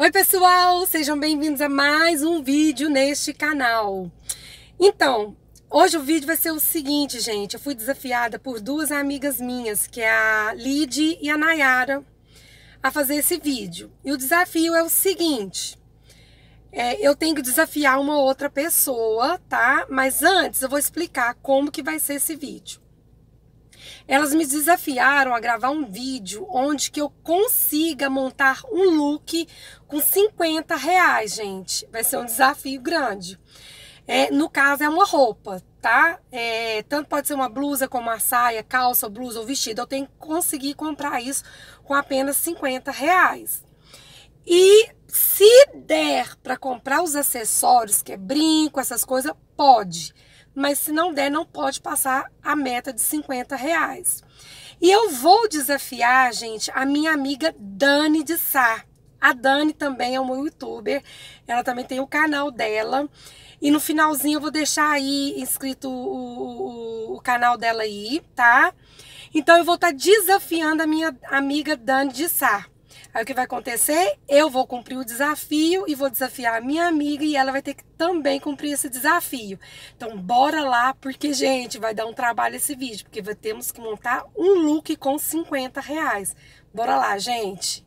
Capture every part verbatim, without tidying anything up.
Oi pessoal, sejam bem-vindos a mais um vídeo neste canal. Então, hoje o vídeo vai ser o seguinte, gente. Eu fui desafiada por duas amigas minhas, que é a Lid e a Nayara, a fazer esse vídeo. E o desafio é o seguinte, é, eu tenho que desafiar uma outra pessoa, tá? Mas antes eu vou explicar como que vai ser esse vídeo. Elas me desafiaram a gravar um vídeo onde que eu consiga montar um look com cinquenta reais, gente. Vai ser um desafio grande. É, no caso, é uma roupa, tá? É, tanto pode ser uma blusa como uma saia, calça, blusa ou vestido. Eu tenho que conseguir comprar isso com apenas cinquenta reais. E se der para comprar os acessórios, que é brinco, essas coisas, pode. Mas se não der, não pode passar a meta de cinquenta reais. E eu vou desafiar, gente, a minha amiga Dani de Sá. A Dani também é uma youtuber, ela também tem o canal dela. E no finalzinho eu vou deixar aí inscrito o, o, o canal dela aí, tá? Então eu vou estar desafiando a minha amiga Dani de Sá. Aí o que vai acontecer? Eu vou cumprir o desafio e vou desafiar a minha amiga e ela vai ter que também cumprir esse desafio. Então bora lá, porque, gente, vai dar um trabalho esse vídeo, porque temos que montar um look com cinquenta reais. Bora lá, gente!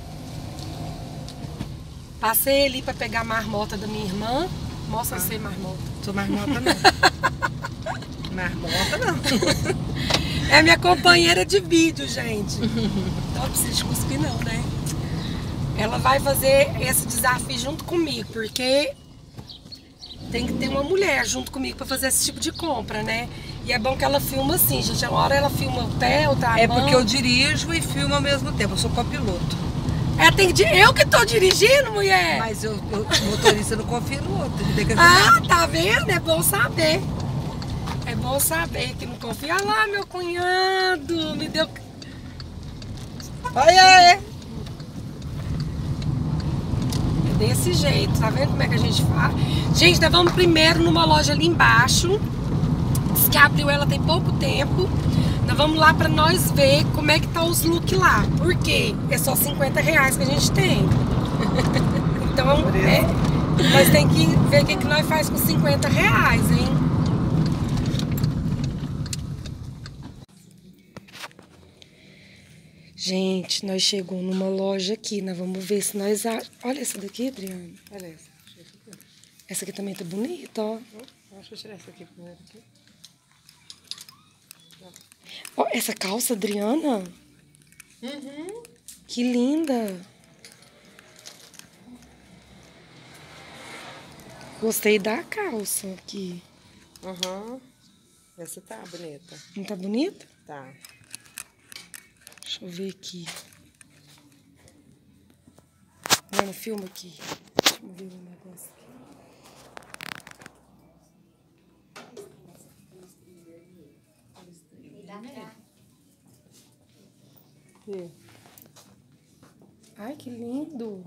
Passei ali para pegar a marmota da minha irmã. Mostra ah. você, marmota. Sou marmota não. Marmota não. É minha companheira de vídeo, gente. Então não precisa de cuspir não, né? Ela vai fazer esse desafio junto comigo, porque tem que ter uma mulher junto comigo para fazer esse tipo de compra, né? E é bom que ela filma assim, gente. Uma hora ela filma o pé, outra a É mão. porque eu dirijo e filmo ao mesmo tempo. Eu sou copiloto. É, tem que... Eu que tô dirigindo, mulher? Mas eu, eu motorista não confia no outro. Tem que ah, tá vendo? É bom saber. É bom saber que não confia. Olha lá, meu cunhado. Me deu... Olha aí. É desse jeito. Tá vendo como é que a gente faz? Gente, nós vamos primeiro numa loja ali embaixo. Diz que abriu ela tem pouco tempo. Nós vamos lá pra nós ver como é que tá os looks lá. Por quê? É só cinquenta reais que a gente tem. Então, é, nós tem que ver o que, que nós faz com cinquenta reais, hein? Gente, nós chegamos numa loja aqui, nós vamos ver se nós... Olha essa daqui, Adriana. Olha essa. Essa aqui também tá bonita, ó. Deixa eu tirar essa aqui primeiro. Aqui. Ó, essa calça, Adriana. Uhum. Que linda. Gostei da calça aqui. Uhum. Essa tá bonita. Não tá bonita? Tá. Deixa eu ver aqui. Mano, filma aqui. Deixa eu ver um negócio aqui. E? Ai, que lindo.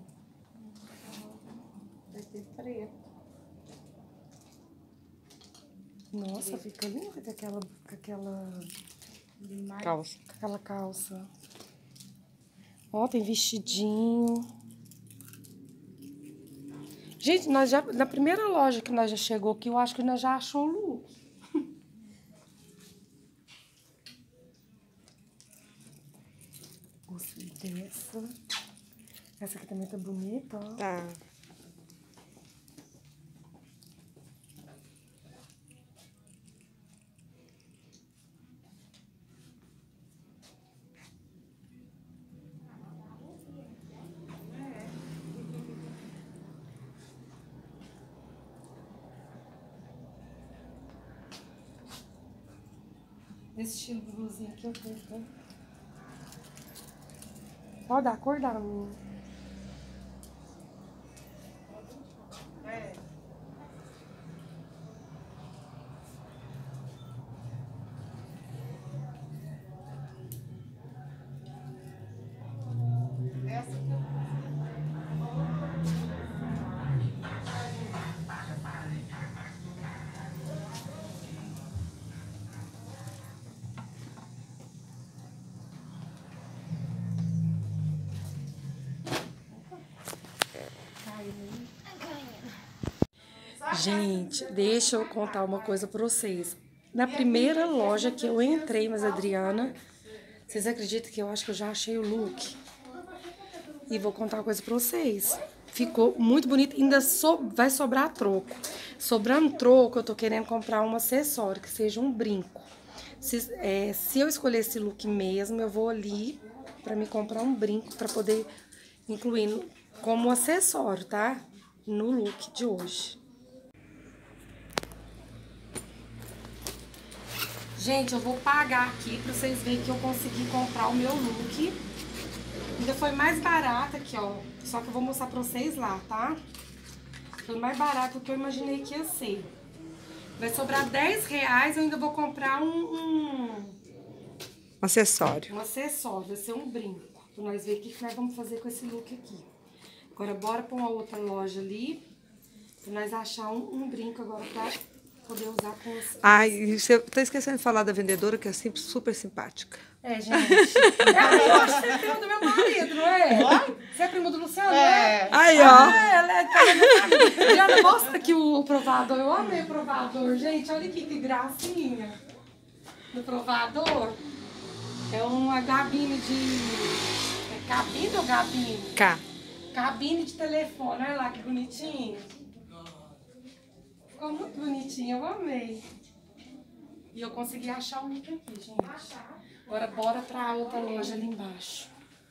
Vai ter preto. Nossa, fica linda com aquela... Com aquela... Calça. Com aquela calça. Ó, tem vestidinho. Gente, nós já, na primeira loja que nós já chegou aqui, eu acho que nós já achou o look. Gostei dessa. Essa aqui também tá bonita, ó. Tá. Esse estilo de blusinha aqui eu tenho, tá? Ó, dá a cor da minha. É. Essa aqui eu... Gente, deixa eu contar uma coisa pra vocês. Na primeira loja que eu entrei, mas Adriana, vocês acreditam que eu acho que eu já achei o look? E vou contar uma coisa pra vocês. Ficou muito bonito, ainda so, vai sobrar troco. Sobrando troco, eu tô querendo comprar um acessório, que seja um brinco. Se, é, se eu escolher esse look mesmo, eu vou ali pra me comprar um brinco, pra poder incluir no, como acessório, tá? No look de hoje. Gente, eu vou pagar aqui pra vocês verem que eu consegui comprar o meu look. Ainda foi mais barato aqui, ó. Só que eu vou mostrar pra vocês lá, tá? Foi mais barato do que eu imaginei que ia ser. Vai sobrar dez reais, eu ainda vou comprar um... Um acessório. Um acessório, vai ser um brinco. Pra nós ver o que, que nós vamos fazer com esse look aqui. Agora, bora pra uma outra loja ali. Pra nós achar um, um brinco agora pra... poder usar com os... Ah, e você tá esquecendo de falar da vendedora, que é sempre super simpática. É, gente. Eu acho que você é prima do meu marido, não é? Você é prima do Luciano, é? é? Aí, ó. Ah, ela é cara do meu marido. Diana, mostra aqui o provador. Eu amei o provador, gente. Olha aqui que gracinha. Do provador. É uma cabine de... É cabine ou gabine? Cá. Cabine de telefone. Olha lá que bonitinho. Ficou muito bonitinho, eu amei. E eu consegui achar o look aqui, gente. Agora bora pra outra loja ali embaixo.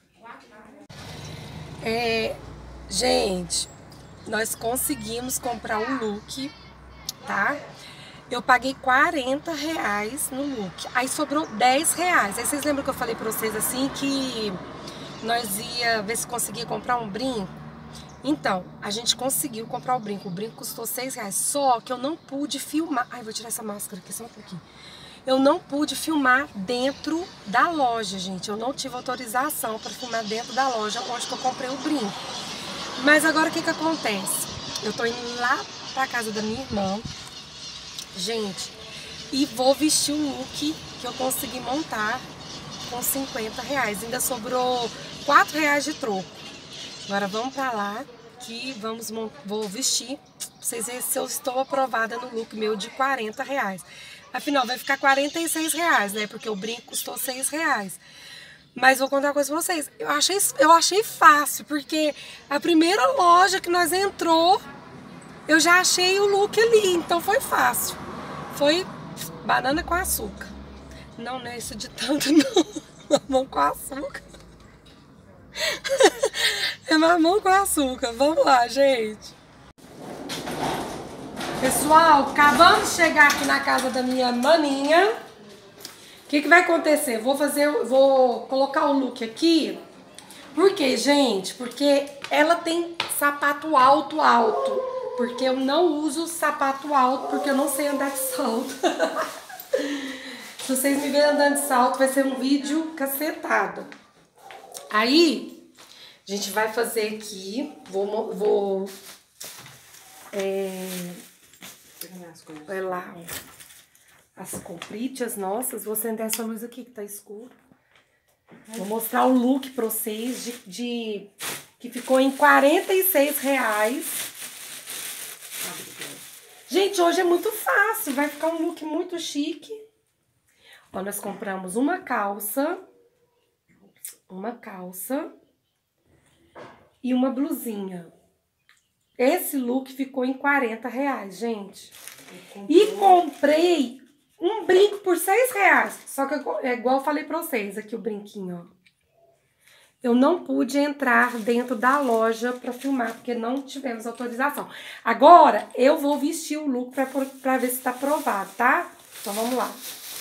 É, gente, nós conseguimos comprar um look, tá? Eu paguei quarenta reais no look. Aí sobrou dez reais. Aí vocês lembram que eu falei pra vocês assim que nós ia ver se conseguia comprar um brinco? Então, a gente conseguiu comprar o brinco. O brinco custou seis reais. Só que eu não pude filmar. Ai, vou tirar essa máscara aqui só um pouquinho. Eu não pude filmar dentro da loja, gente. Eu não tive autorização para filmar dentro da loja onde que eu comprei o brinco. Mas agora o que que acontece? Eu tô indo lá pra casa da minha irmã, gente, e vou vestir o look que eu consegui montar com cinquenta reais. Ainda sobrou quatro reais de troco. Agora vamos pra lá que vamos, vou vestir pra vocês verem se eu estou aprovada no look meu de quarenta reais. Afinal, vai ficar quarenta e seis reais, né? Porque o brinco custou seis reais. Mas vou contar uma coisa pra vocês. Eu achei, eu achei fácil, porque a primeira loja que nós entrou, eu já achei o look ali. Então foi fácil. Foi banana com açúcar. Não, não é isso de tanto, não. Mamão com açúcar. É mamão com açúcar. Vamos lá, gente. Pessoal, acabamos de chegar aqui na casa da minha maninha. O que que vai acontecer? Vou fazer, vou colocar o look aqui. Por quê, gente? Porque ela tem sapato alto, alto. Porque eu não uso sapato alto, porque eu não sei andar de salto. Se vocês me verem andando de salto, vai ser um vídeo cacetado. Aí, a gente vai fazer aqui, vou... vou é, vai lá, ó, as compritas nossas. Vou acender essa luz aqui que tá escuro. Vou mostrar o look pra vocês de, de que ficou em quarenta e seis reais. Gente, hoje é muito fácil, vai ficar um look muito chique. Ó, nós compramos uma calça, uma calça e uma blusinha. Esse look ficou em quarenta reais, gente. E comprei um brinco por seis reais. Só que é igual eu falei pra vocês aqui, o brinquinho, ó. Eu não pude entrar dentro da loja pra filmar, porque não tivemos autorização. Agora, eu vou vestir o look pra, pra ver se tá aprovado, tá? Então, vamos lá.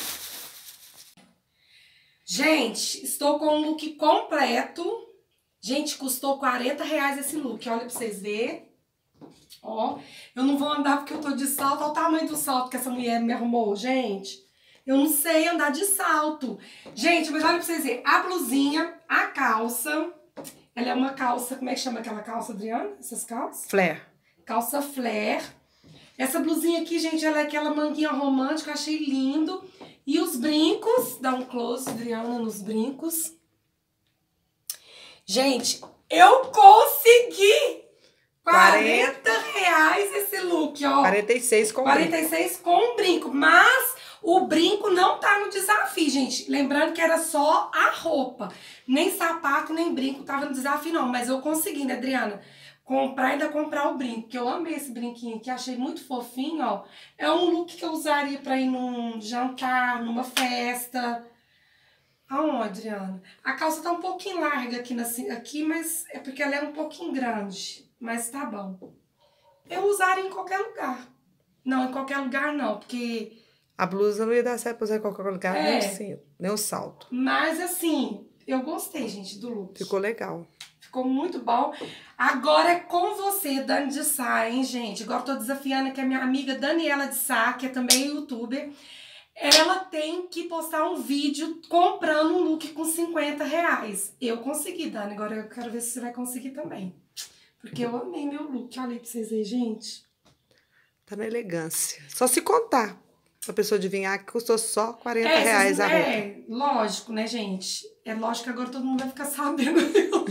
Gente, estou com o look completo. Gente, custou quarenta reais esse look. Olha pra vocês verem. Ó, eu não vou andar porque eu tô de salto. Olha o tamanho do salto que essa mulher me arrumou, gente. Eu não sei andar de salto. Gente, mas olha pra vocês verem. A blusinha, a calça. Ela é uma calça, como é que chama aquela calça, Adriana? Essas calças? Flare. Calça flare. Essa blusinha aqui, gente, ela é aquela manguinha romântica. Eu achei lindo. E os brincos. Dá um close, Adriana, nos brincos. Gente, eu consegui! quarenta reais esse look, ó. quarenta e seis com quarenta e seis brinco. com brinco. Mas o brinco não tá no desafio, gente. Lembrando que era só a roupa. Nem sapato, nem brinco tava no desafio, não. Mas eu consegui, né, Adriana? Comprar e ainda comprar o brinco. Que eu amei esse brinquinho aqui. Achei muito fofinho, ó. É um look que eu usaria pra ir num jantar, numa festa. Aonde, Adriana? A calça tá um pouquinho larga aqui, na, aqui, mas é porque ela é um pouquinho grande. Mas tá bom. Eu usaria em qualquer lugar. Não, em qualquer lugar não, porque... A blusa não ia dar certo pra usar em qualquer lugar, É. nem o cinto, nem o salto. Mas assim, eu gostei, gente, do look. Ficou legal. Ficou muito bom. Agora é com você, Dani de Sá, hein, gente? Agora eu tô desafiando aqui a minha amiga Daniela de Sá, que é também youtuber. Ela tem que postar um vídeo comprando um look com cinquenta reais. Eu consegui, Dani. Agora eu quero ver se você vai conseguir também. Porque eu amei meu look. Olha aí pra vocês verem, gente. Tá na elegância. Só se contar. Pra pessoa adivinhar que custou só quarenta É, reais vocês, a roupa. é, lógico, né, gente? É lógico que agora todo mundo vai ficar sabendo.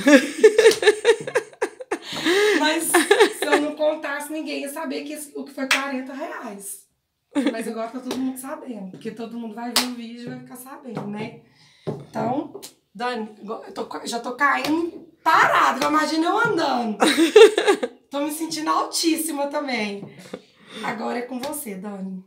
Mas se eu não contasse, ninguém ia saber que esse, o que foi quarenta reais. Mas agora tá todo mundo sabendo. Porque todo mundo vai ver o vídeo e vai ficar sabendo, né? Então, Dani, eu tô, já tô caindo parada. Imagina eu andando. Tô me sentindo altíssima também. Agora é com você, Dani.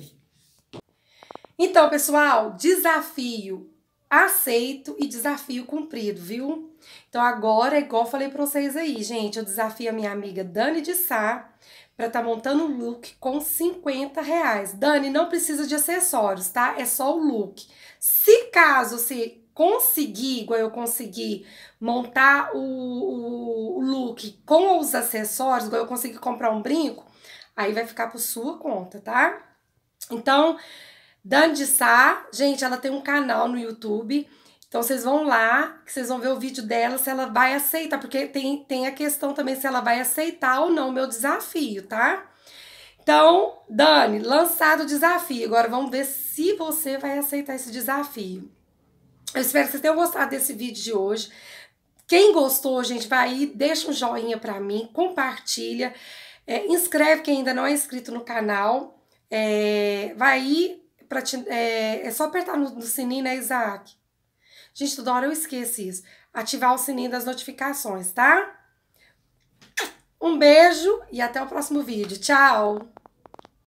Então, pessoal, desafio aceito e desafio cumprido, viu? Então, agora, igual eu falei pra vocês aí, gente, eu desafio a minha amiga Dani de Sá pra tá montando um look com cinquenta reais. Dani, não precisa de acessórios, tá? É só o look. Se caso você conseguir, igual eu consegui, montar o, o, o look com os acessórios, igual eu consegui comprar um brinco, aí vai ficar por sua conta, tá? Então, Dani de Sá, gente, ela tem um canal no YouTube, então vocês vão lá, que vocês vão ver o vídeo dela, se ela vai aceitar, porque tem, tem a questão também se ela vai aceitar ou não o meu desafio, tá? Então, Dani, lançado o desafio, agora vamos ver se você vai aceitar esse desafio. Eu espero que vocês tenham gostado desse vídeo de hoje. Quem gostou, gente, vai aí, deixa um joinha pra mim, compartilha, é, inscreve quem ainda não é inscrito no canal, é, vai aí, pra te, é, é só apertar no, no sininho, né, Isaac? Gente, toda hora eu esqueço isso. Ativar o sininho das notificações, tá? Um beijo e até o próximo vídeo. Tchau!